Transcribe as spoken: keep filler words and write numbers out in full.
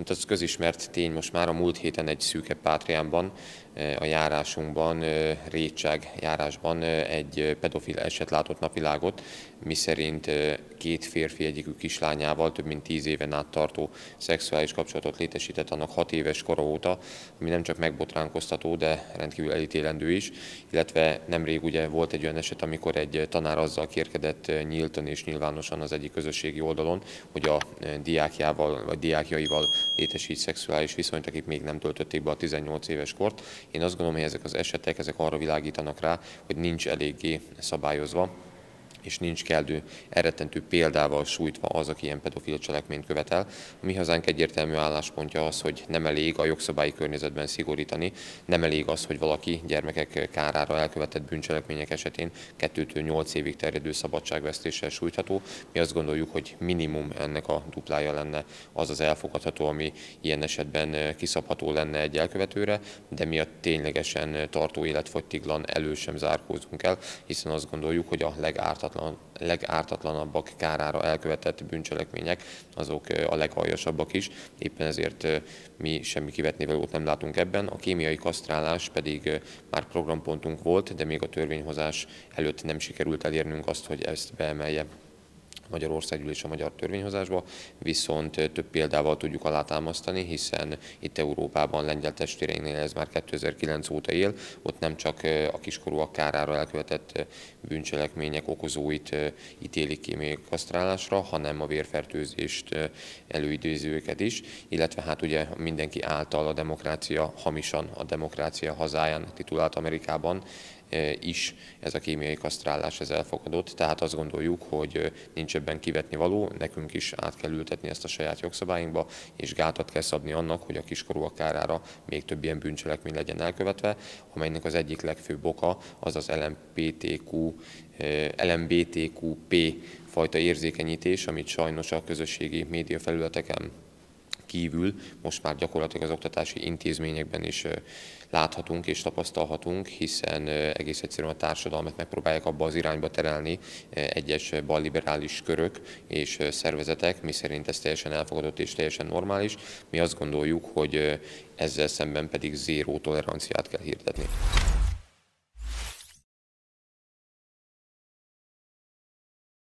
Hát az közismert tény most már a múlt héten egy szűkebb Pátriánban, a járásunkban, Rétság járásban egy pedofil eset látott napvilágot, miszerint két férfi egyikük kislányával több mint tíz éven át tartó szexuális kapcsolatot létesített annak hat éves kora óta, ami nem csak megbotránkoztató, de rendkívül elítélendő is, illetve nemrég ugye volt egy olyan eset, amikor egy tanár azzal kérkedett nyíltan és nyilvánosan az egyik közösségi oldalon, hogy a diákjával vagy diákjaival létesít szexuális viszonyt, akik még nem töltötték be a tizennyolc éves kort. Én azt gondolom, hogy ezek az esetek ezek arra világítanak rá, hogy nincs eléggé szabályozva, és nincs kellő elrettentő példával sújtva az, aki ilyen pedofil cselekményt követel. A mi hazánk egyértelmű álláspontja az, hogy nem elég a jogszabályi környezetben szigorítani, nem elég az, hogy valaki gyermekek kárára elkövetett bűncselekmények esetén kettőtől nyolc évig terjedő szabadságvesztéssel sújtható. Mi azt gondoljuk, hogy minimum ennek a duplája lenne az az elfogadható, ami ilyen esetben kiszabható lenne egy elkövetőre, de mi a ténylegesen tartó életfogytiglan elő sem zárkózunk el, hiszen azt gondoljuk, hogy a legártatlan legártatlanabbak kárára elkövetett bűncselekmények, azok a legaljasabbak is. Éppen ezért mi semmi kivetnivalót nem látunk ebben. A kémiai kasztrálás pedig már programpontunk volt, de még a törvényhozás előtt nem sikerült elérnünk azt, hogy ezt beemelje Magyarországgyűlés a magyar törvényhozásba, viszont több példával tudjuk alátámasztani, hiszen itt Európában lengyel testvéreinknél ez már kétezer-kilenc óta él, ott nem csak a kiskorúak kárára elkövetett bűncselekmények okozóit ítélik kémiai kasztrálásra, hanem a vérfertőzést előidézőket is, illetve hát ugye mindenki által a demokrácia hamisan, a demokrácia hazáján titulált Amerikában is ez a kémiai kasztrálás ez elfogadott, tehát azt gondoljuk, hogy nincs ebben kivetni való, nekünk is át kell ültetni ezt a saját jogszabályunkba, és gátat kell szabni annak, hogy a kiskorúak kárára még több ilyen bűncselekmény legyen elkövetve, amelynek az egyik legfőbb oka az az el em pé té kú, el em bé té kú pé fajta érzékenyítés, amit sajnos a közösségi média felületeken kívül most már gyakorlatilag az oktatási intézményekben is láthatunk és tapasztalhatunk, hiszen egész egyszerűen a társadalmat megpróbálják abba az irányba terelni egyes balliberális körök és szervezetek, miszerint ez teljesen elfogadott és teljesen normális. Mi azt gondoljuk, hogy ezzel szemben pedig zéró toleranciát kell hirdetni.